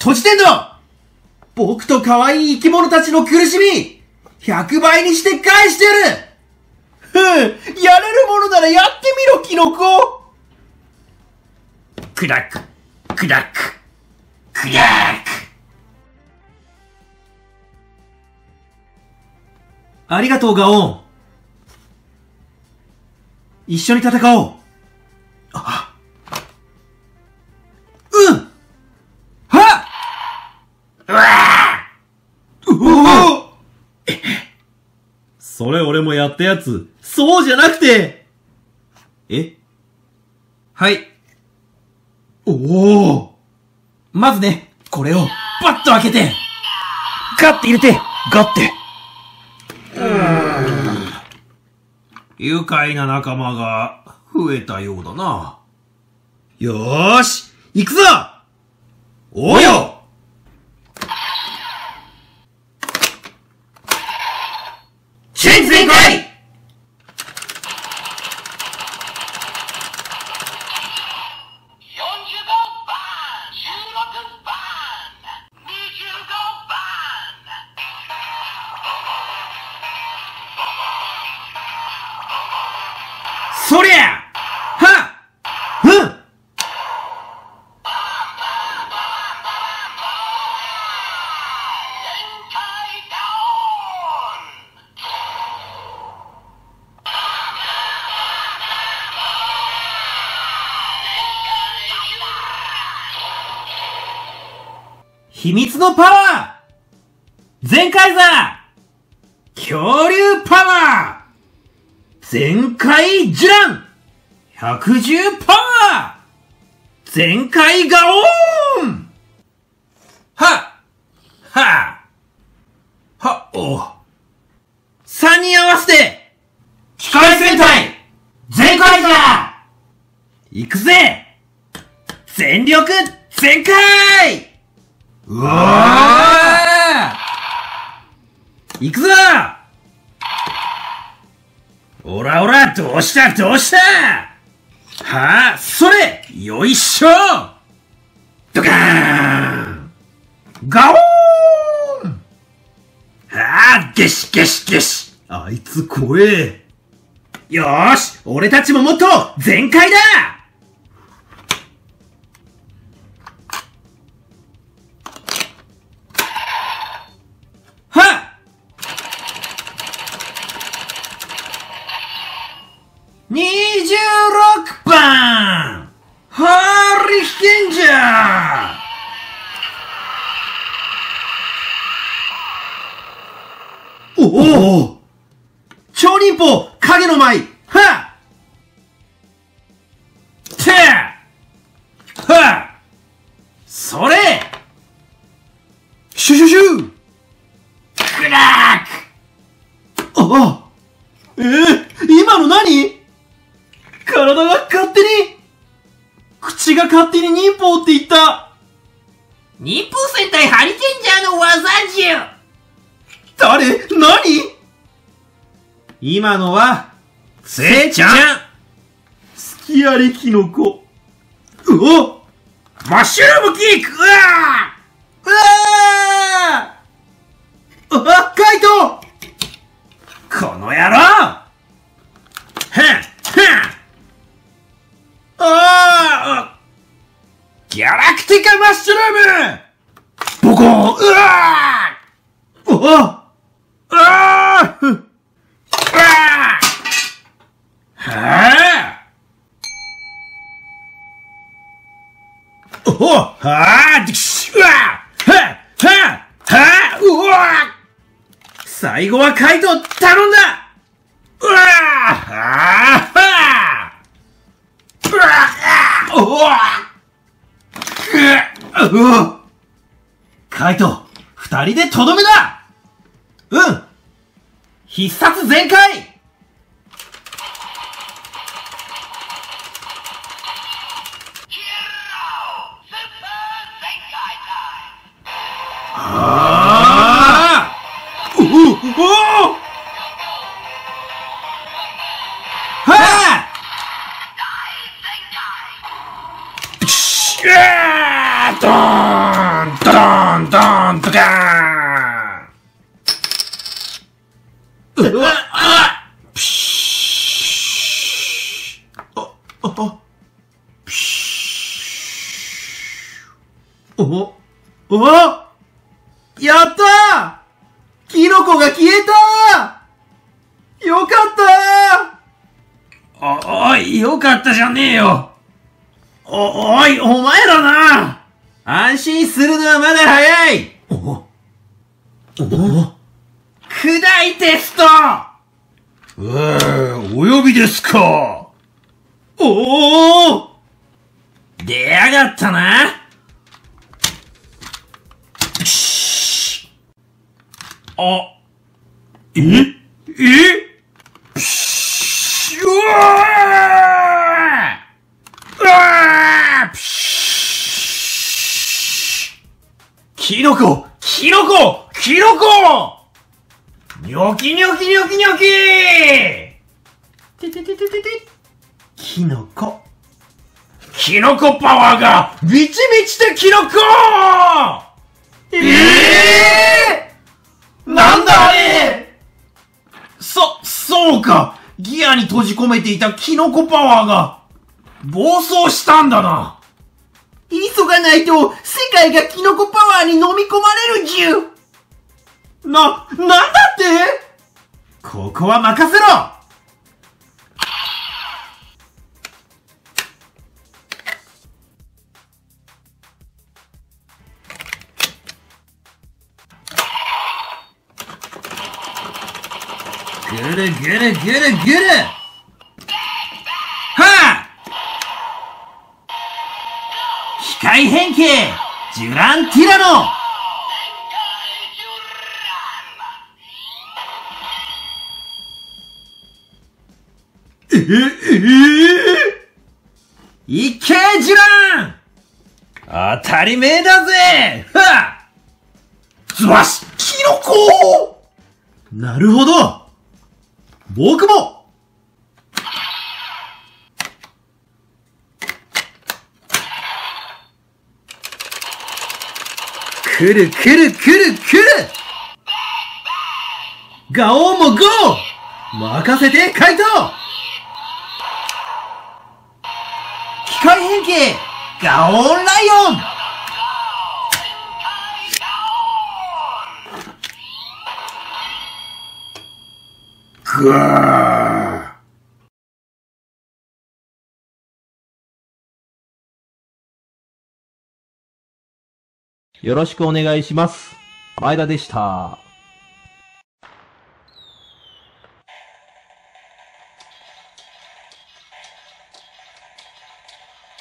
閉じてんの！僕と可愛い生き物たちの苦しみ、100倍にして返してやる！やれるものならやってみろ、キノコ！クラック、クラック、クラック。ありがとう、ガオン。一緒に戦おう。うん！はっ！うわぁ！うお！それ俺もやったやつ、そうじゃなくて！はい。おお！まずね、これをバッと開けて、ガッて入れて、ガッて。愉快な仲間が増えたようだな。よーし、行くぞ！おうよ！チェンジ全開！そりゃ！はっ！うん！秘密のパワー！全開座！恐竜パワー！全開ジュラン !110 パワー！全開ガオーン！はははお3人合わせて機械戦隊全開だ！行くぜ！全力全開！うわー！行くぞ！おらおら、どうしたどうしたはあ、それよいしょドカーンガオーンはあ、ゲシゲシゲシあいつ怖え。よーし、俺たちももっと全開だ26番ハーリヒケンジャーおお超忍法影の舞はってはっそれシュシュシュクラックああ今の何体が勝手に口が勝手に忍法って言った忍法戦隊ハリケンジャーの技じゃ誰何今のはせいちゃん好きありキノコうおマッシュルームキックうわーうわーあ、カイトこの野郎はっはっああギャラクティカマッシュルームボコーンうわーうわあーうわーはぁおはぁディクシュうわーはぁはぁはぁうわー最後はカイト頼んだうわーはぁうわっおわっカイト、二人でとどめだうん必殺全開ああおおはあドーンドーンおやったー！キノコが消えたー！よかったー！おい、よかったじゃねえよ。おい、お前らな！安心するのはまだ早い！砕いテスト！お呼びですか？出やがったな！キノコニョキニョキニョキニョキキノコパワーが満ち満ちてキノコなんだあれそうかギアに閉じ込めていたキノコパワーが暴走したんだな。急がないと世界がキノコパワーに飲み込まれるじゅ。なんだってここは任せろ。ぐるぐるぐるぐるはあ機械変形ジュランティラノいけジュラン当たり前だぜはっズバシキノコなるほど僕もくるくるくるくるガオーもゴー任せてカイト機械変形ガオーンライオンぐーよろしくお願いします。前田でした。